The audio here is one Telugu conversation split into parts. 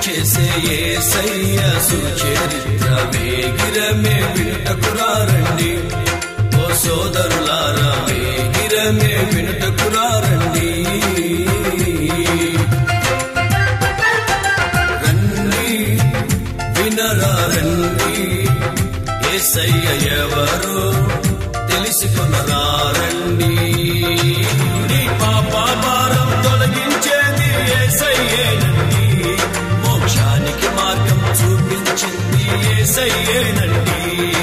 చేసే యేసయ్య సుచరిత్ర వేగిరమే వినుటకురారండి. ఓ సోదరులారా వేగిరమే వినుటకురారండి. రండి వినరారండి, యేసయ్య ఎవరో తెలుసుకొనరారండి. నీ పాప భారం తొలగించేది యేసయ్యేనండి, మోక్షానికి మార్గం చూపించింది యేసయ్యేనండి.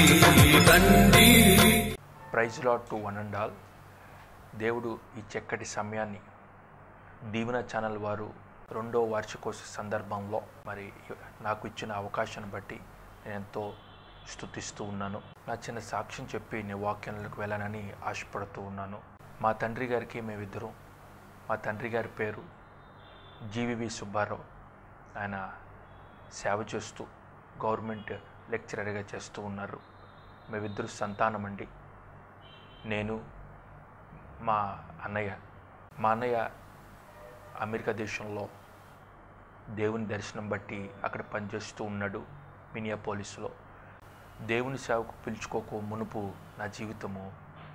రండి. Praise lord to one and all. దేవుడు ఈ చక్కటి సమయాన్ని దీవెన ఛానల్ వారు 2వ వార్షికోత్సవ సందర్భంలో మరి నాకు ఇచ్చిన అవకాశాన్ని బట్టి నేను ఎంతో స్తుతిస్తూ ఉన్నాను. నా చిన్న సాక్ష్యం చెప్పి నీ వాక్యాలకు వెళ్ళానని ఆశపడుతూ ఉన్నాను. మా తండ్రి గారికి మేమిద్దరం, మా తండ్రి గారి పేరు జీవివి సుబ్బారావు. ఆయన సేవ చేస్తూ గవర్నమెంట్ లెక్చరర్గా చేస్తూ ఉన్నారు. మేమిద్దరు సంతానం అండి. నేను మా అన్నయ్య అమెరికా దేశంలో దేవుని దర్శనం బట్టి అక్కడ పనిచేస్తూ ఉన్నాడు మినియాపోలిస్లో. దేవుని సేవకు పిలుచుకోక మునుపు నా జీవితము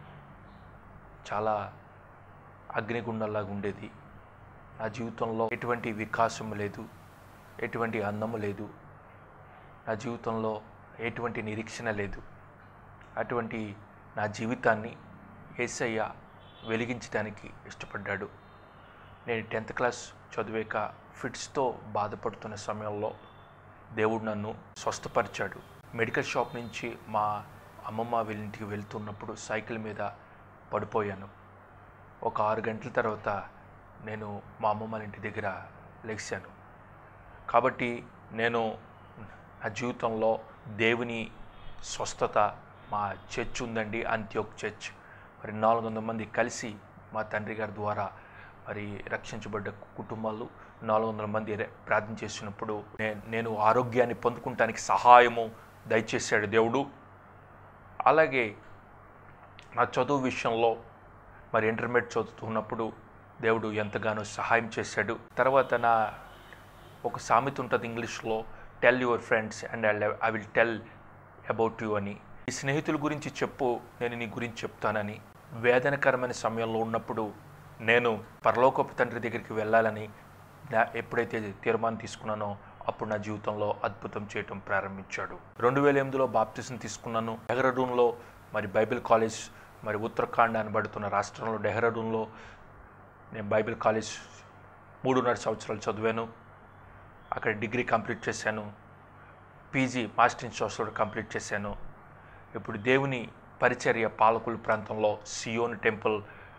చాలా అగ్నిగుండంలాగా ఉండేది. నా జీవితంలో ఎటువంటి వికాసము లేదు, ఎటువంటి అందము లేదు, నా జీవితంలో ఎటువంటి నిరీక్షణ లేదు. అటువంటి నా జీవితాన్ని యేసయ్య వెలిగించడానికి ఇష్టపడ్డాడు. నేను 10th క్లాస్ చదివాక ఫిట్స్తో బాధపడుతున్న సమయంలో దేవుడు నన్ను స్వస్థపరిచాడు. మెడికల్ షాప్ నుంచి మా అమ్మమ్మ వాళ్ళ ఇంటికి వెళ్తున్నప్పుడు సైకిల్ మీద పడిపోయాను. ఒక 6 గంటల తర్వాత నేను మా అమ్మమ్మ వాళ్ళ ఇంటి దగ్గర లెగిశాను. కాబట్టి నేను నా జీవితంలో దేవుని స్వస్థత, మా చర్చ్ ఉందండి, అంత్యోక్ చర్చ్. మరి 400 మంది కలిసి మా తండ్రి గారి ద్వారా మరి రక్షించబడ్డ కుటుంబాలు 400 మంది ప్రార్థన చేసినప్పుడు నేను ఆరోగ్యాన్ని పొందుకుంటానికి సహాయము దయచేశాడు దేవుడు. అలాగే నా చదువు విషయంలో మరి ఇంటర్మీడియట్ చదువుతున్నప్పుడు దేవుడు ఎంతగానో సహాయం చేశాడు. తర్వాత నా ఒక సామెత ఉంటుంది ఇంగ్లీష్లో, tell your friends and I will tell about you అని. ఈ స్నేహితుల గురించి చెప్పు, నేను నీ గురించి చెప్తానని. వేదనకరమైన సమయంలో ఉన్నప్పుడు నేను పరలోకపు తండ్రి దగ్గరికి వెళ్ళాలని ఎప్పుడైతే తీర్మానం తీసుకున్నానో అప్పుడు నా జీవితంలో అద్భుతం చేయటం ప్రారంభించాడు. 2008లో బాప్టిజం తీసుకున్నాను. డెహ్రాడూన్లో మరి బైబిల్ కాలేజ్, మరి ఉత్తరాఖండ్ అనబడుతున్న రాష్ట్రంలో డెహ్రాడూన్లో నేను బైబిల్ కాలేజ్ 3.5 సంవత్సరాలు చదివాను. అక్కడ డిగ్రీ కంప్లీట్ చేశాను. PG master in social complete చేశాను. ఇప్పుడు దేవుని పరిచర్య పాలకుల ప్రాంతంలో సియోన్ టెంపుల్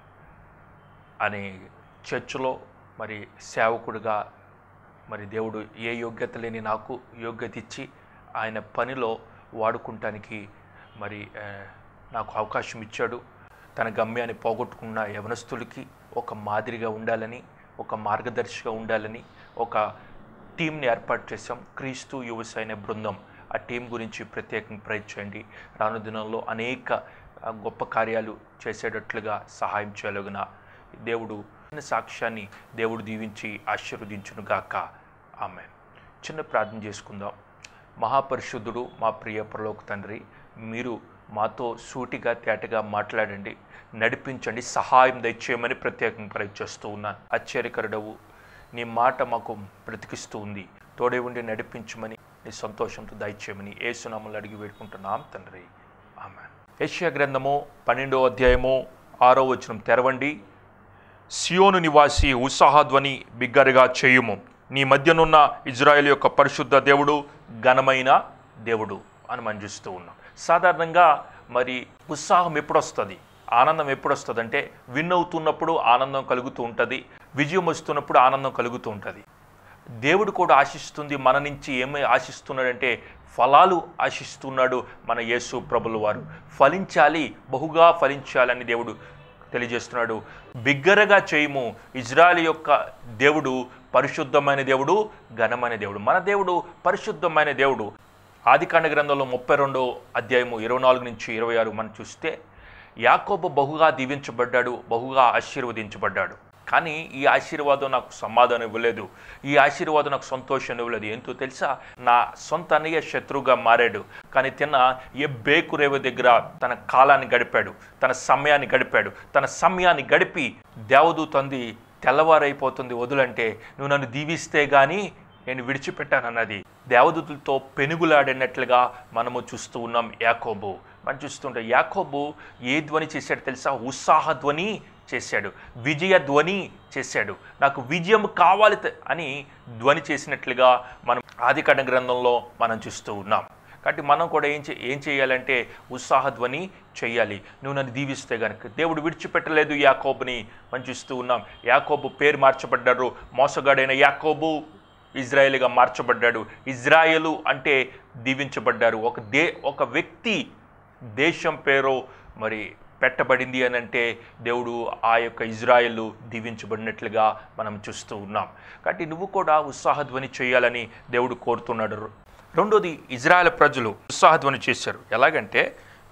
అనే చర్చిలో మరి సేవకుడిగా మరి దేవుడు ఏ యోగ్యత లేని నాకు యోగ్యత ఇచ్చి ఆయన పనిలో వాడుకుంటానికి మరి నాకు అవకాశం ఇచ్చాడు. తన గమ్యాన్ని పోగొట్టుకున్న యవనస్తులకి ఒక మాదిరిగా ఉండాలని, ఒక మార్గదర్శిగా ఉండాలని ఒక టీంని ఏర్పాటు చేశాం, క్రీస్తు యువ సైన్య బృందం. ఆ టీం గురించి ప్రత్యేకంగా ప్రయత్నించండి. రాను దినంలో అనేక గొప్ప కార్యాలు చేసేటట్లుగా సహాయం చేయగలిగిన దేవుడు సాక్ష్యాన్ని దేవుడు దీవించి ఆశీర్వదించునుగాక. ఆమేన్. చిన్న ప్రార్థన చేసుకుందాం. మహాపరిశుద్ధుడు, మా ప్రియ పరలోక తండ్రి, మీరు మాతో సూటిగా తేటగా మాట్లాడండి, నడిపించండి, సహాయం దయచేయమని ప్రత్యేకంగా ప్రయత్నిస్తూ ఉన్నాను. ఆశ్చర్యకరుడవు, నీ మాట మాకు బ్రతికిస్తూ ఉంది. తోడే ఉండి నడిపించమని, నీ సంతోషంతో దయచేయమని యేసునామములో అడిగి వేడుకుంటున్నాం తండ్రి. ఆమేన్. యెషయా గ్రంథము 12వ అధ్యాయము 6వ వచనం. తెరవండి, సియోను నివాసి ఉత్సాహధ్వని బిగ్గరగా చేయుము, నీ మధ్యనున్న ఇజ్రాయేల్ యొక్క పరిశుద్ధ దేవుడు ఘనమైన దేవుడు అని మనం చూస్తూ ఉన్నాం. సాధారణంగా మరి ఉత్సాహం ఎప్పుడు వస్తుంది, ఆనందం ఎప్పుడు వస్తుంది అంటే విన్ అవుతున్నప్పుడు ఆనందం కలుగుతూ ఉంటుంది, విజయం వస్తున్నప్పుడు ఆనందం కలుగుతూ ఉంటుంది. దేవుడు కూడా ఆశిస్తుంది మన నుంచి. ఏమై ఆశిస్తున్నాడంటే ఫలాలు ఆశిస్తున్నాడు మన యేసు ప్రభుల వారు. ఫలించాలి, బహుగా ఫలించాలని దేవుడు తెలియజేస్తున్నాడు. బిగ్గరగా చేయము, ఇజ్రాయేల్ యొక్క దేవుడు పరిశుద్ధమైన దేవుడు, ఘనమైన దేవుడు. మన దేవుడు పరిశుద్ధమైన దేవుడు. ఆదికాండ గ్రంథంలో 32వ అధ్యాయము 24 నుంచి 26 మనం చూస్తే యాకోబు బహుగా దీవించబడ్డాడు, బహుగా ఆశీర్వదించబడ్డాడు. కానీ ఈ ఆశీర్వాదం నాకు సమాధానం ఇవ్వలేదు, ఈ ఆశీర్వాదం నాకు సంతోషం ఇవ్వలేదు. ఏంటో తెలుసా? నా సొంత అన్నయ్య శత్రువుగా మారాడు, కానీ తిన్న ఏ బేకురేవు దగ్గర తన కాలాన్ని గడిపాడు, తన సమయాన్ని గడిపి దేవదూత అంది, తెల్లవారైపోతుంది వదులంటే, నువ్వు నన్ను దీవిస్తే గానీ నేను విడిచిపెట్టానన్నది. దేవదూతులతో పెనుగులాడినట్లుగా మనము చూస్తూ ఉన్నాం. యాకోబు మనం చూస్తుంటే యాకోబు ఏ ధ్వని చేశాడు తెలుసా? ఉత్సాహ ధ్వని చేశాడు, విజయ ధ్వని చేశాడు. నాకు విజయం కావాలి అని ధ్వని చేసినట్లుగా మనం ఆదికాండ గ్రంథంలో మనం చూస్తూ ఉన్నాం. కాబట్టి మనం కూడా ఏం చేయాలంటే ఉత్సాహ ధ్వని చేయాలి. నువ్వు నన్ను దీవిస్తే కనుక. దేవుడు విడిచిపెట్టలేదు యాకోబుని మనం చూస్తూ ఉన్నాం. యాకోబు పేరు మార్చబడ్డారు, మోసగాడైన యాకోబు ఇజ్రాయేలుగా మార్చబడ్డాడు. ఇజ్రాయేలు అంటే దీవించబడ్డారు. ఒక వ్యక్తి దేశం పేరు మరి పెట్టబడింది అని అంటే దేవుడు ఆ యొక్క ఇజ్రాయేలు దీవించబడినట్లుగా మనం చూస్తూ ఉన్నాం. కాబట్టి నువ్వు కూడా ఉత్సాహధ్వని చేయాలని దేవుడు కోరుతున్నాడు. రెండోది, ఇజ్రాయేల్ ప్రజలు ఉత్సాహధ్వని చేశారు. ఎలాగంటే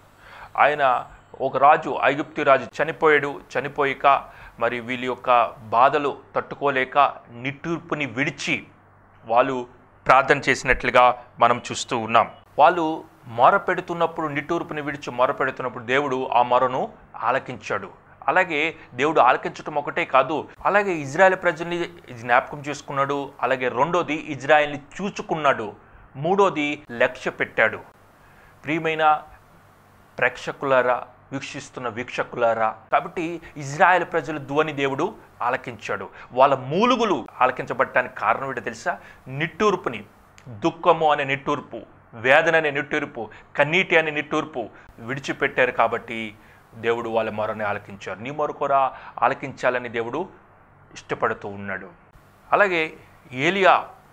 ఆయన ఒక రాజు, ఐగుప్తు రాజు చనిపోయాక మరి వీళ్ళ యొక్క బాధలు తట్టుకోలేక నిట్టూర్పుని విడిచి వాళ్ళు ప్రార్థన చేసినట్లుగా మనం చూస్తూ ఉన్నాం. వాళ్ళు మొరపెడుతున్నప్పుడు, నిట్టూర్పుని విడిచి మొరపెడుతున్నప్పుడు దేవుడు ఆ మొరను ఆలకించాడు. అలాగే దేవుడు ఆలకించడం ఒకటే కాదు, అలాగే ఇజ్రాయెల్ ప్రజల్ని జ్ఞాపకం చేసుకున్నాడు. అలాగే రెండోది, ఇజ్రాయెల్ని చూచుకున్నాడు. మూడోది, లక్ష్య పెట్టాడు. ప్రియమైన ప్రేక్షకులారా, వీక్షకులారా, కాబట్టి ఇజ్రాయెల్ ప్రజల ధ్వని దేవుడు ఆలకించాడు. వాళ్ళ మూలుగులు ఆలకించబడటానికి కారణం ఏంటో తెలుసా? నిట్టూర్పుని, దుఃఖము అనే నిట్టూర్పు, వేదన అనే నిట్టూర్పు, కన్నీటి అనే నిట్టూర్పు విడిచిపెట్టారు. కాబట్టి దేవుడు వాళ్ళ మొరని ఆలకించారు. నీ మొర కూడా ఆలకించాలని దేవుడు ఇష్టపడుతూ ఉన్నాడు. అలాగే ఏలియా,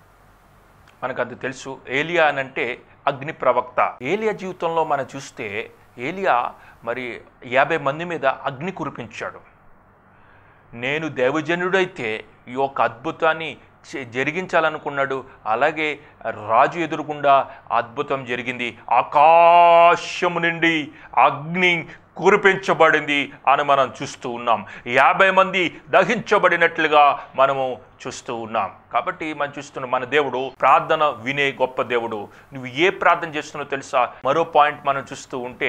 మనకు అది తెలుసు. ఏలియా అనంటే అగ్ని ప్రవక్త. ఏలియా జీవితంలో మనం చూస్తే ఏలియా మరి 50 మంది మీద అగ్ని కురిపించాడు. నేను దేవజనుడైతే ఈ యొక్క అద్భుతాన్ని జరిగించాలనుకున్నాడు. అలాగే రాజు ఎదురుగుండా అద్భుతం జరిగింది. ఆకాశము నుండి అగ్ని కురిపించబడింది అని మనం చూస్తూ ఉన్నాం. 50 మంది దహించబడినట్లుగా మనము చూస్తూ ఉన్నాం. కాబట్టి మనం చూస్తున్నాం, మన దేవుడు ప్రార్థన వినే గొప్ప దేవుడు. నువ్వు ఏ ప్రార్థన చేస్తున్నావో తెలుసా? మరో పాయింట్ మనం చూస్తూ ఉంటే,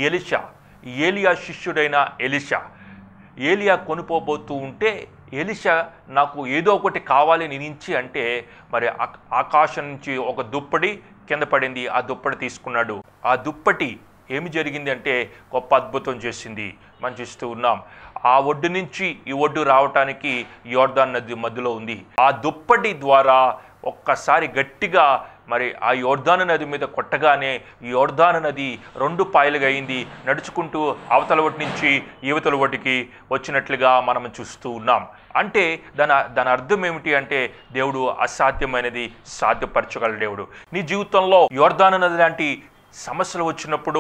ఏలియా శిష్యుడైన ఏలియా కొనుపోబోతూ ఉంటే, ఎలీషా నాకు ఏదో ఒకటి కావాలి నుంచి అంటే, మరి ఆకాశం నుంచి ఒక దుప్పటి కింద పడింది. ఆ దుప్పటి తీసుకున్నాడు. ఆ దుప్పటి ఏమి జరిగింది అంటే గొప్ప అద్భుతం చేసింది మనం చూస్తూ ఉన్నాం. ఆ ఒడ్డు నుంచి ఈ ఒడ్డు రావటానికి యోర్దాను నది మధ్యలో ఉంది. ఆ దుప్పటి ద్వారా ఒక్కసారి గట్టిగా మరి ఆ యోర్దాను నది మీద కొట్టగానే యోర్దాను నది 2 పాయలుగా అయింది. నడుచుకుంటూ అవతల ఒడ్డు నుంచి యువతల ఒడ్డుకి వచ్చినట్లుగా మనం చూస్తూ ఉన్నాం. అంటే దాని అర్థం ఏమిటి అంటే, దేవుడు అసాధ్యమైనది సాధ్యపరచగల దేవుడు. నీ జీవితంలో యోర్దాను నది లాంటి సమస్యలు వచ్చినప్పుడు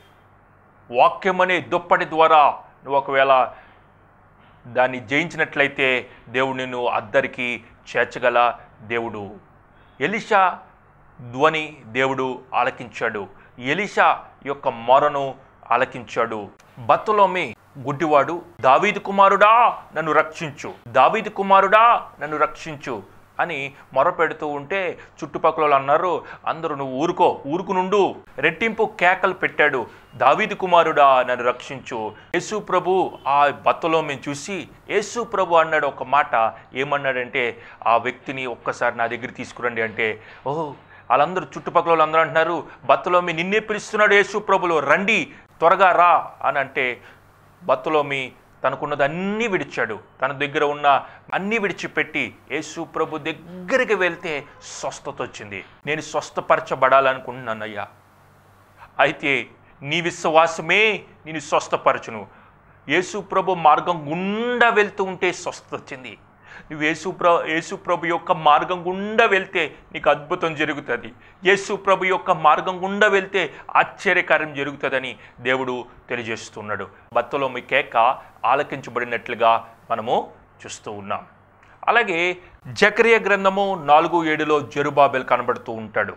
వాక్యం అనే దుప్పటి ద్వారా నువ్వు ఒకవేళ దాన్ని జయించినట్లయితే దేవుడు నిన్ను అద్దరికి చేర్చగల దేవుడు. ఎలీషా ధ్వని దేవుడు ఆలకించాడు. ఎలీషా యొక్క మొరను ఆలకించాడు. బర్తలోమీ గుడ్డివాడు, దావీదు కుమారుడా నన్ను రక్షించు, దావీదు కుమారుడా నన్ను రక్షించు అని మొరపెడుతూ ఉంటే చుట్టుపక్కల అన్నారు, అందరూ నువ్వు ఊరుకునుండు. రెట్టింపు కేకలు పెట్టాడు, దావీదు కుమారుడా నన్ను రక్షించు. యేసు ప్రభు ఆ బర్తలోమీని చూసి యేసు ప్రభు అన్నాడు ఒక మాట. ఏమన్నాడంటే, ఆ వ్యక్తిని ఒక్కసారి నా దగ్గర తీసుకురండి అంటే, ఓహో వాళ్ళందరూ చుట్టుపక్కల వాళ్ళందరూ అంటున్నారు, బర్తలోమీ నిన్నే పిలుస్తున్నాడు యేసు ప్రభులో, రండి త్వరగా రా అని అంటే, బర్తలోమీ తనకున్నది అన్నీ విడిచాడు. తన దగ్గర ఉన్న అన్నీ విడిచిపెట్టి యేసు ప్రభు దగ్గరికి వెళ్తే స్వస్థత వచ్చింది. నేను స్వస్థపరచబడాలనుకుంటున్నానయ్యా, అయితే నీ విశ్వాసమే నేను స్వస్థపరచును. యేసు ప్రభు మార్గం గుండా వెళ్తూ ఉంటే స్వస్థత వచ్చింది. నువ్వు యేసు ప్రభు యొక్క మార్గం గుండా వెళ్తే నీకు అద్భుతం జరుగుతుంది. యేసు ప్రభు యొక్క మార్గం గుండా వెళ్తే ఆశ్చర్యకార్యం జరుగుతుందని దేవుడు తెలియజేస్తున్నాడు. బర్తలోమీ కేక ఆలకించబడినట్లుగా మనము చూస్తూ ఉన్నాం. అలాగే జకరియా గ్రంథము 4:7 జెరుబాబెల్ కనబడుతూ ఉంటాడు.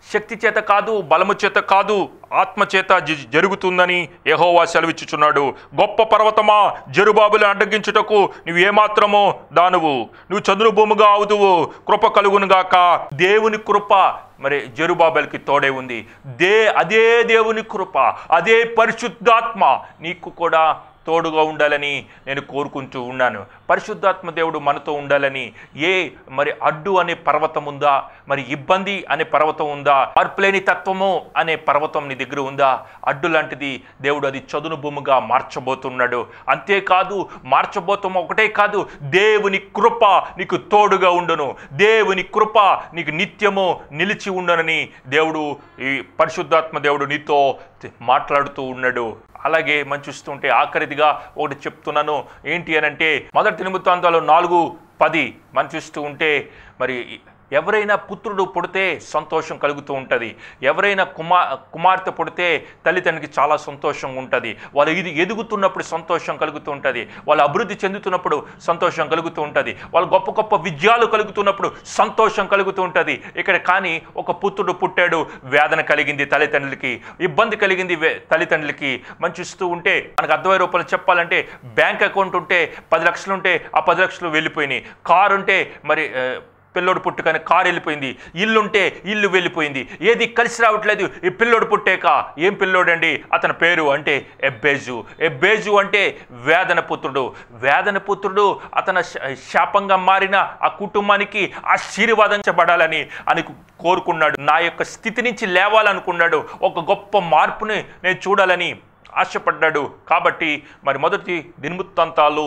శక్తి చేత కాదు, బలము చేత కాదు, ఆత్మ చేత జరుగుతుందని యెహోవా సెలవిచ్చుచున్నాడు. గొప్ప పర్వతమా, జెరుబాబెలును అడ్డగించుటకు నువ్వు ఏమాత్రమో దానువు, నువ్వు చదును భూమిగా అవుదువు, కృప కలుగునుగాక. దేవుని కృప మరి జెరుబాబెలుకి తోడే ఉంది. అదే దేవుని కృప, అదే పరిశుద్ధాత్మ నీకు కూడా తోడుగా ఉండాలని నేను కోరుకుంటూ ఉన్నాను. పరిశుద్ధాత్మ దేవుడు మనతో ఉండాలని. మరి అడ్డు అనే పర్వతం ఉందా, మరి ఇబ్బంది అనే పర్వతం ఉందా, మార్పులేని తత్వము అనే పర్వతం నీ దగ్గర ఉందా? అడ్డు లాంటిది దేవుడు అది చదును భూమిగా మార్చబోతున్నాడు. అంతేకాదు, మార్చబోతాము ఒకటే కాదు, దేవుని కృప నీకు తోడుగా ఉండును, దేవుని కృప నీకు నిత్యము నిలిచి ఉండునని దేవుడు, ఈ పరిశుద్ధాత్మ దేవుడు నీతో మాట్లాడుతూ ఉన్నాడు. అలాగే మనం చూస్తుంటే ఆఖరిదిగా ఒకటి చెప్తున్నాను, ఏంటి అని అంటే 1 తిమోతి 4:10 మనం చూస్తూ ఉంటే, మరి ఎవరైనా పుత్రుడు పుడితే సంతోషం కలుగుతూ ఉంటుంది, ఎవరైనా కుమార్తె పుడితే తల్లిదండ్రికి చాలా సంతోషం ఉంటుంది, వాళ్ళు ఎదుగుతున్నప్పుడు సంతోషం కలుగుతూ ఉంటుంది, వాళ్ళు అభివృద్ధి చెందుతున్నప్పుడు సంతోషం కలుగుతూ ఉంటుంది, వాళ్ళు గొప్ప గొప్ప విజయాలు కలుగుతున్నప్పుడు సంతోషం కలుగుతూ ఉంటుంది. ఇక్కడ కానీ ఒక పుత్రుడు పుట్టాడు, వేదన కలిగింది తల్లిదండ్రులకి, ఇబ్బంది కలిగింది తల్లిదండ్రులకి. మనం చూస్తూ ఉంటే మనకు అర్థమయ్యే రూపంలో చెప్పాలంటే, బ్యాంక్ అకౌంట్ ఉంటే 10 లక్షలు ఉంటే ఆ 10 లక్షలు వెళ్ళిపోయినాయి, కారు ఉంటే మరి పిల్లోడు పుట్టుకని కారు వెళ్ళిపోయింది, ఇల్లుంటే ఇల్లు వెళ్ళిపోయింది, ఏది కలిసి రావట్లేదు. ఈ పిల్లోడు పుట్టాక ఏం పిల్లోడండి, అతని పేరు అంటే ఎబ్బేజు. ఎబ్బేజు అంటే వేదన పుత్రుడు. వేదన పుత్రుడు అతను శాపంగా మారిన ఆ కుటుంబానికి ఆశీర్వాదించబడాలని అని కోరుకున్నాడు. నా యొక్క స్థితి నుంచి లేవాలనుకున్నాడు, ఒక గొప్ప మార్పుని నేను చూడాలని ఆశపడ్డాడు. కాబట్టి మరి 1 దినవృత్తాంతాలు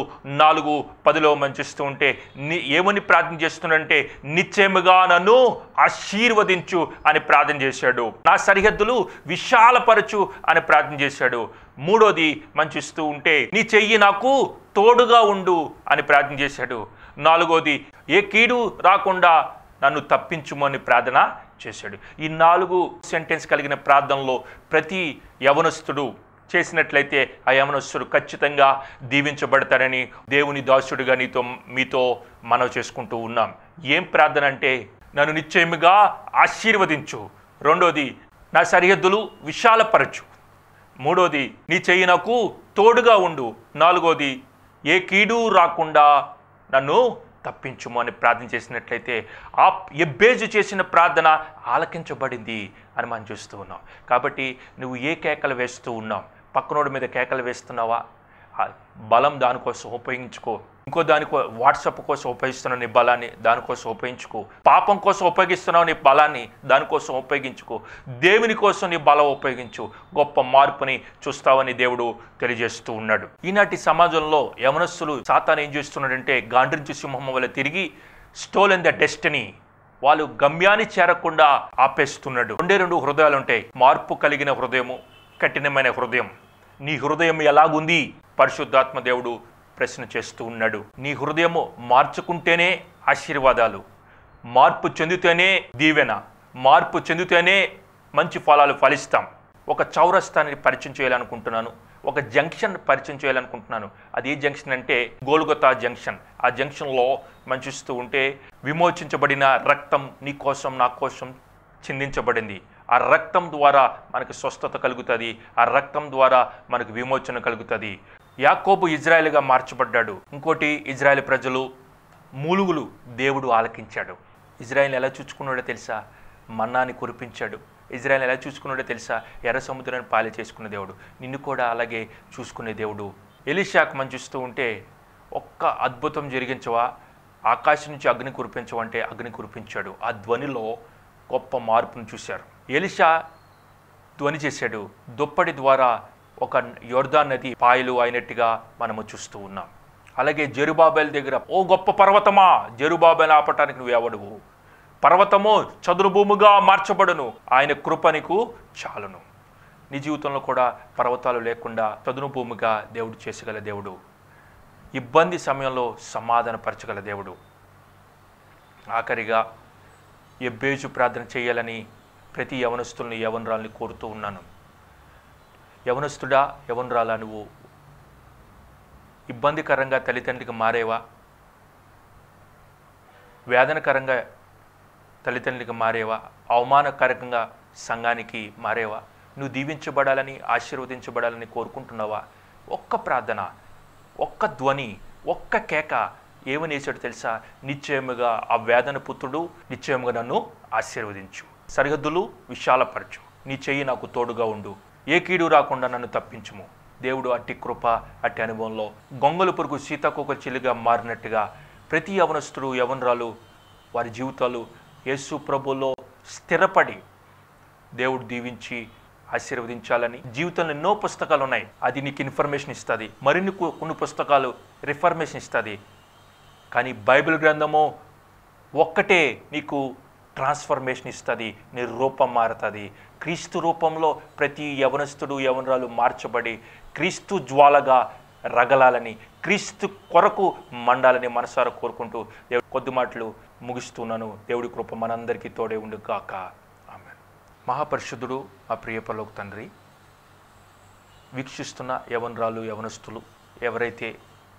4:10 మనం చూస్తూ ఉంటే ఏమని ప్రార్థన చేస్తున్నాడంటే, నిశ్చయముగా నన్ను ఆశీర్వదించు అని ప్రార్థన చేశాడు, నా సరిహద్దులు విశాలపరచు అని ప్రార్థన చేశాడు. 3వది మనం చూస్తూ ఉంటే, నీ చెయ్యి నాకు తోడుగా ఉండు అని ప్రార్థన చేశాడు. 4వది, ఏ కీడు రాకుండా నన్ను తప్పించుమని ప్రార్థన చేశాడు. ఈ 4 సెంటెన్స్ కలిగిన ప్రార్థనలో ప్రతి యవనస్తుడు చేసినట్లయితే ఆ యవనస్తుడు ఖచ్చితంగా దీవించబడతారని దేవుని దాసుడిగా మీతో మనవి చేసుకుంటూ ఉన్నాం. ఏం ప్రార్థన అంటే, నన్ను నిశ్చయముగా ఆశీర్వదించు, 2వది నా సరిహద్దులు విశాలపరచు, 3వది నీ చెయ్యి నాకు తోడుగా ఉండు, 4వది ఏ కీడు రాకుండా నన్ను తప్పించుము అని ప్రార్థన చేసినట్లయితే ఆ ఎబ్బేజు చేసిన ప్రార్థన ఆలకించబడింది అని మనం చూస్తూ ఉన్నాం. కాబట్టి నువ్వు ఏ కేకలు వేస్తూ ఉన్నావు? పక్కనోడి మీద కేకలు వేస్తున్నావా? బలం దానికోసం ఉపయోగించుకో. ఇంకో వాట్సాప్ కోసం ఉపయోగిస్తున్నావు నీ బలాన్ని, దానికోసం ఉపయోగించుకో. పాపం కోసం ఉపయోగిస్తున్నావు నీ బలాన్ని, దానికోసం ఉపయోగించుకో. దేవుని కోసం నీ బలం ఉపయోగించు, గొప్ప మార్పుని చూస్తావని దేవుడు తెలియజేస్తూ ఉన్నాడు. ఈనాటి సమాజంలో యవనస్తులు సాతాను ఏం చేస్తున్నాడంటే, గాండ్రించు సింహం వల్ల తిరిగి స్టోలెన్ ద డెస్టినీ, వాళ్ళు గమ్యాన్ని చేరకుండా ఆపేస్తున్నాడు. 2 హృదయాలు ఉంటాయి, మార్పు కలిగిన హృదయము, కఠినమైన హృదయం. నీ హృదయం ఎలాగుంది? పరిశుద్ధాత్మ దేవుడు ప్రశ్న చేస్తూ ఉన్నాడు. నీ హృదయము మార్చుకుంటేనే ఆశీర్వాదాలు, మార్పు చెందితేనే దీవెన, మార్పు చెందితేనే మంచి ఫలాలు ఫలిస్తాం. ఒక చౌరస్తాన్ని పరిచయం చేయాలనుకుంటున్నాను, ఒక జంక్షన్ పరిచయం చేయాలనుకుంటున్నాను. అది ఏ జంక్షన్ అంటే గోల్గొతా జంక్షన్. ఆ జంక్షన్లో మనం చూస్తూ ఉంటే విమోచించబడిన రక్తం నీ కోసం నా కోసం చిందించబడింది. ఆ రక్తం ద్వారా మనకు స్వస్థత కలుగుతుంది, ఆ రక్తం ద్వారా మనకు విమోచన కలుగుతుంది. యాకోబు ఇజ్రాయేలుగా మార్చబడ్డాడు. ఇంకోటి, ఇజ్రాయేల్ ప్రజలు మూలుగులు దేవుడు ఆలకించాడు. ఇజ్రాయేల్ ఎలా చూసుకున్నాడో తెలుసా? మన్నాని కురిపించాడు. ఇజ్రాయేల్ ఎలా చూసుకున్నాడో తెలుసా? ఎర్ర సముద్రాన్ని పాలి చేసుకున్న దేవుడు. నిన్ను కూడా అలాగే చూసుకునే దేవుడు. ఎలీషాకు మనం చూస్తూ ఉంటే, ఒక్క అద్భుతం జరిగించవా, ఆకాశం నుంచి అగ్ని కురిపించవంటే అగ్ని కురిపించాడు. ఆ ధ్వనిలో గొప్ప మార్పును చూశారు. ఎలీషా ధ్వని చేశాడు, దుప్పటి ద్వారా ఒక యొర్దాన్ నది పాయలు అయినట్టుగా మనము చూస్తూ ఉన్నాం. అలాగే జెరుబాబెల్ దగ్గర, ఓ గొప్ప పర్వతమా, జెరుబాబెల్ ఆపటానికి నువ్వు ఎవడువు? పర్వతము చదును భూమిగా మార్చబడును, ఆయన కృప నీకు చాలును. నీ జీవితంలో కూడా పర్వతాలు లేకుండా చదును భూమిగా దేవుడు చేసగల దేవుడు. ఇబ్బంది సమయంలో సమాధానపరచగల దేవుడు. ఆఖరిగా ఎబ్బేజు ప్రార్థన చేయాలని ప్రతి యవనస్తుల్ని, యవనరాల్ని కోరుతూ ఉన్నాను. యవనస్తుడా, యవనరాలా, నువ్వు ఇబ్బందికరంగా తల్లిదండ్రికి మారేవా? వేదనకరంగా తల్లిదండ్రులకి మారేవా? అవమానకరంగా సంఘానికి మారేవా? నువ్వు దీవించబడాలని, ఆశీర్వదించబడాలని కోరుకుంటున్నావా? ఒక్క ప్రార్థన, ఒక్క ధ్వని, ఒక్క కేక ఏమని వేసాడు తెలుసా? నిశ్చయముగా ఆ వేదన పుత్రుడు నిశ్చయముగా నన్ను ఆశీర్వదించు, సరిహద్దులు విశాలపరచు, నీ చెయ్యి నాకు తోడుగా ఉండు, ఏ కీడు రాకుండా నన్ను తప్పించుము. దేవుడు అట్టి కృప, అట్టి అనుభవంలో గొంగళి పురుగు సీతాకోక చిలుగా మారినట్టుగా ప్రతి యవనస్తుడు, యవనరాలు వారి జీవితాలు యేసు ప్రభులో స్థిరపడి దేవుడు దీవించి ఆశీర్వదించాలని. జీవితంలో ఎన్నో పుస్తకాలు ఉన్నాయి, అది నీకు ఇన్ఫర్మేషన్ ఇస్తుంది. మరిన్ని కొన్ని పుస్తకాలు రిఫర్మేషన్ ఇస్తుంది. కానీ బైబిల్ గ్రంథము ఒక్కటే నీకు ట్రాన్స్ఫర్మేషన్ ఇస్తుంది. నీ రూపం మారుతుంది. క్రీస్తు రూపంలో ప్రతి యవనస్తుడు, యవనరాలు మార్చబడి క్రీస్తు జ్వాలగా రగలాలని, క్రీస్తు కొరకు మండాలని మనసారా కోరుకుంటూ కొద్ది మాటలు ముగిస్తున్నాను. దేవుడి కృప మనందరికీ తోడే ఉండు గాక. ఆమేన్. మహాపరిశుద్ధుడు, మా ప్రియ పరలోక తండ్రి, వీక్షిస్తున్న యవనరాలు, యవనస్తులు ఎవరైతే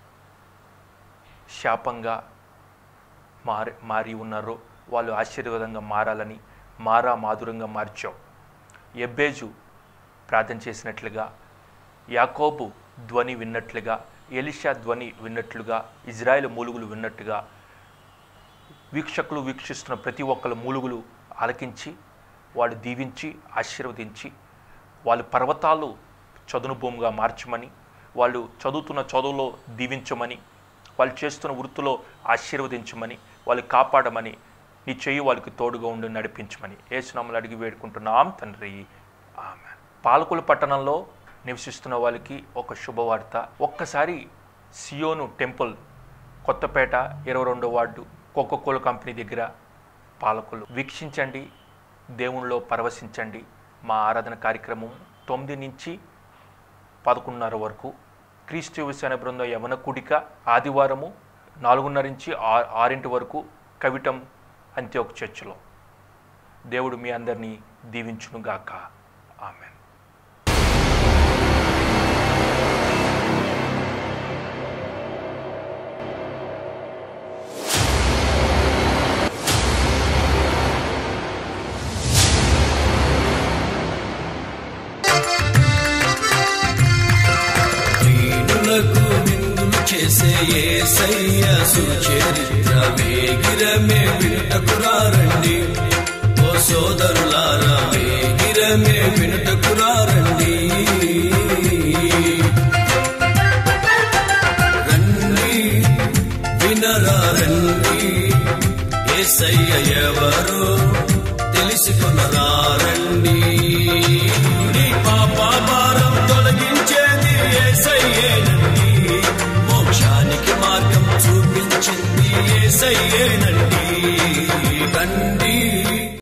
శాపంగా మారి ఉన్నారో వాళ్ళు ఆశీర్వాదంగా మారాలని మాధురంగా మార్చావు. ఎబ్బేజు ప్రార్థన చేసినట్లుగా, యాకోబు ధ్వని విన్నట్లుగా, ఎలీషా ధ్వని విన్నట్లుగా, ఇజ్రాయేల్ మూలుగులు విన్నట్టుగా వీక్షకులు వీక్షిస్తున్న ప్రతి ఒక్కరు మూలుగులు ఆలకించి వాళ్ళు దీవించి ఆశీర్వదించి వాళ్ళు పర్వతాలు చదును భూమిగా మార్చమని, వాళ్ళు చదువుతున్న చదువులో దీవించమని, వాళ్ళు చేస్తున్న వృత్తిలో ఆశీర్వదించమని, వాళ్ళు కాపాడమని, నీ చెయ్యి వాళ్ళకి తోడుగా ఉండి నడిపించమని యేసు నామములో అడిగి వేడుకుంటున్నాం తండ్రి. ఆమేన్. పాలకుల పట్టణంలో నివసిస్తున్న వాళ్ళకి ఒక శుభవార్త. ఒక్కసారి సియోను టెంపుల్, కొత్తపేట 22వ వార్డు, కోకోకోలా కంపెనీ దగ్గర పాలకులు వీక్షించండి, దేవునిలో పరవశించండి. మా ఆరాధన కార్యక్రమం 9 నుంచి 11:30 వరకు. క్రీస్తు యువసేన బృందం యవన కూడిక ఆదివారము 4:30 నుంచి 6 వరకు కవిటం అంత్యోక్ చర్చిలో. దేవుడు మీ అందరినీ దీవించునుగాక. ఆమేన్. నిందులు చేసే యేసయ్య సుచరిత్ర వేగిరమే వినుటకురారండి. ఓ సోదరులారా, వేగిరమే వినుటకురారండి. రండి వినరారండి, యేసయ్య ఎవరో తెలుసుకొనరారండి. నీ పాప భారం తొలగించేది యేసయ్యేనండి, మోక్షానికి మార్గం చూపించింది యేసయ్యేనండి. రండి